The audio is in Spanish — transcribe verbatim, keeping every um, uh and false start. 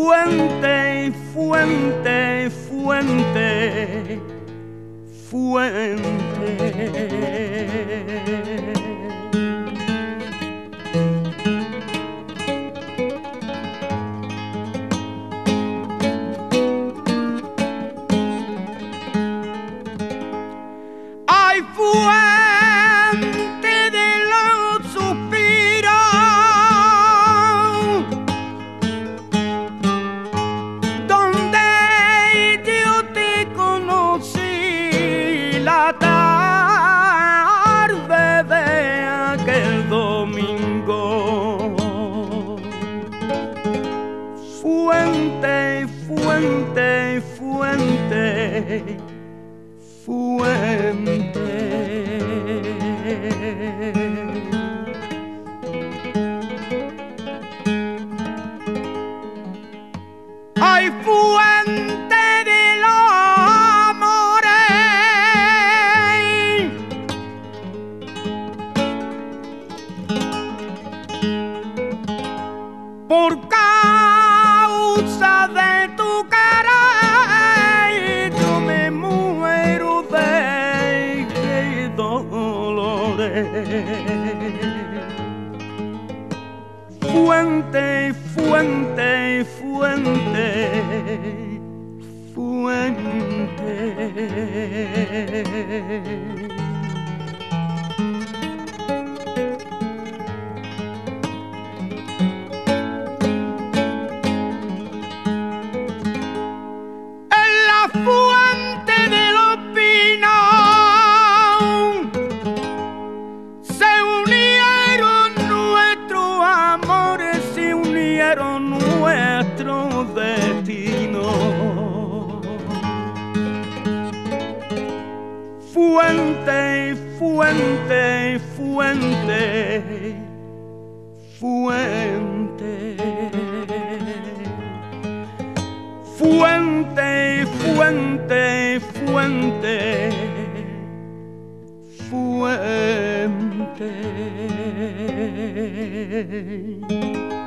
Fuente, fuente, fuente, fuente. Ay, fuente de los suspiros, donde yo te conocí la tarde de aquel domingo. Fuente, fuente, fuente, fuente. Ay, fuente de los amores, por causa de tu querer yo me muero de dolores. Fuente, fuente, fuente, fuente. En la fuente de los pinos se unieron nuestros amores, se unieron nuestros destinos. Fuente, fuente, fuente, fuente. Fuente, fuente, fuente, fuente.